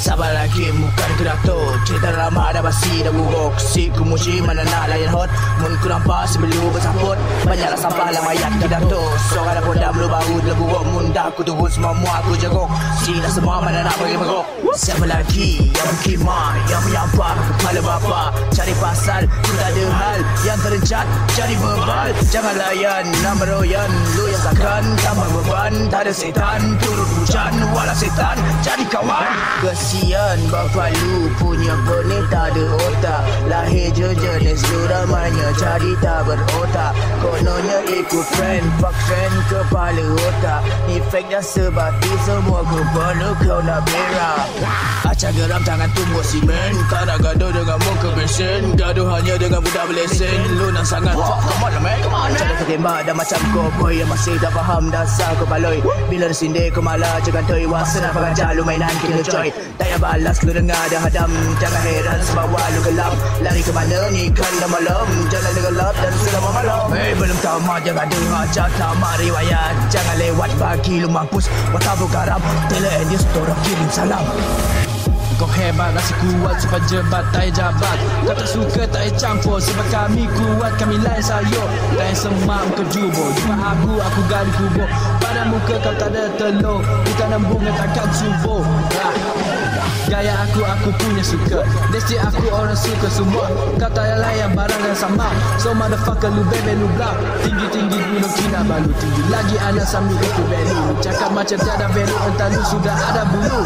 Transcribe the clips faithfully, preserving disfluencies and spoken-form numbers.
Sabar lagi bukan ku datuk, cerita lama dah basi dah buruk. Si ku muji mana nak layan hot, mun ku nampak sebelum bersaput. Banyaklah sampah lah mayat ki datuk. Seorang dah podam lu baru dah buruk. Munda aku turun semua muak aku jenguk. Si dah semua mana nak bagi beruk. Siapa lagi yang berkhidmat, yang menyampak kepala bapa. Cari pasal, ku tak ada hal yang terencat, jadi bebal. Jangan layan, nama royan. Lu yang takkan tambah beban. Tak ada setan, turun hujan. Walau setan, jadi kawan. Kesian bapa lu punya pening tak ada otak. Lahir je jenis lu ramanya jadi tak berotak. Kononnya ikut trend, fuck trend kepala otak. Ni fake dah sebati semua kepala kau nak berak. Acah geram tangan tumbuk simen. Tak nak gaduh dengan muka besen. Gaduh hanya dengan budak belesen. Lu nak sangat fuck, come on lah man, come on. Cara ketembak dah macam cowboy yang masih tak faham dasar kau baloi. Bila sindir kau malah jangan toi. Wasa nak pengajar lu mainan kena coy. Tak payah balas lu dengar dah hadam. Jangan heran sebab lu gelap. Lari ke mana ni kan dah malam. Jalan dia gelap dan selama malam. Hey belum tamat jangan dengar tamat riwayat. Jangan lewat bagi lu mampus. Watabuk garam tele endis torok kirim salam. Kau hebat rasa kuat sebab jebat tak payah jabat. Kau tak suka tak payah campur sebab kami kuat kami lain sayur. Tak payah semak kau jubur. Jumpa aku aku gali kubur. Pada muka kau tak ada telur. Bukan nembung yang takkan subur. ah. Gaya aku aku punya suka. Desti aku orang suka semua. Kau tak payah layan barang yang sama. So motherfucker lu bebe lu blah. Tinggi-tinggi gunung Kinabalu. Tinggi lagi anak sambil itu value. Cakap macam tiada value entah lu sudah ada bulu.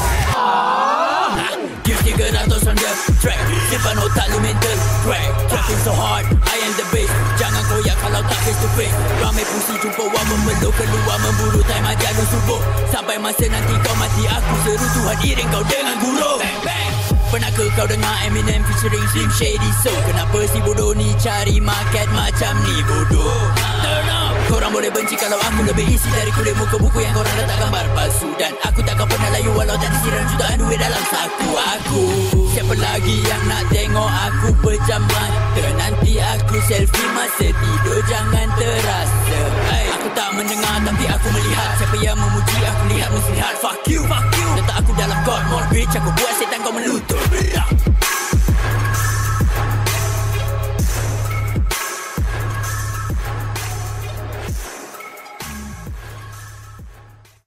tiga ratus on the track. Simpan otak lu mental crack. Trapping so hard, I am the best. Jangan koyak kalau tak face to face. Ramai pusi jumpa wang memeluk. Keluar memburu time ajar lu subuh. Sampai masa nanti kau mati aku seru Tuhan iring kau dengan guru. Bang bang. Pernah ke kau dengar Eminem featuring Slim Shady? So kenapa si bodoh ni cari market macam ni bodoh? Turn up. Korang boleh benci kalau aku lebih isi dari kulit muka buku yang korang letak gambar palsu. Dan aku takkan pernah layu walau tak disiram jutaan duit dalam saku aku. Siapa lagi yang nak tengok aku pejam mata? Nanti aku selfie masa tidur jangan terasa. Ay, aku tak mendengar tapi aku melihat. Siapa yang memuji aku lihat muslihat. Fuck you, fuck you. Letak aku dalam God mode bitch. Aku buat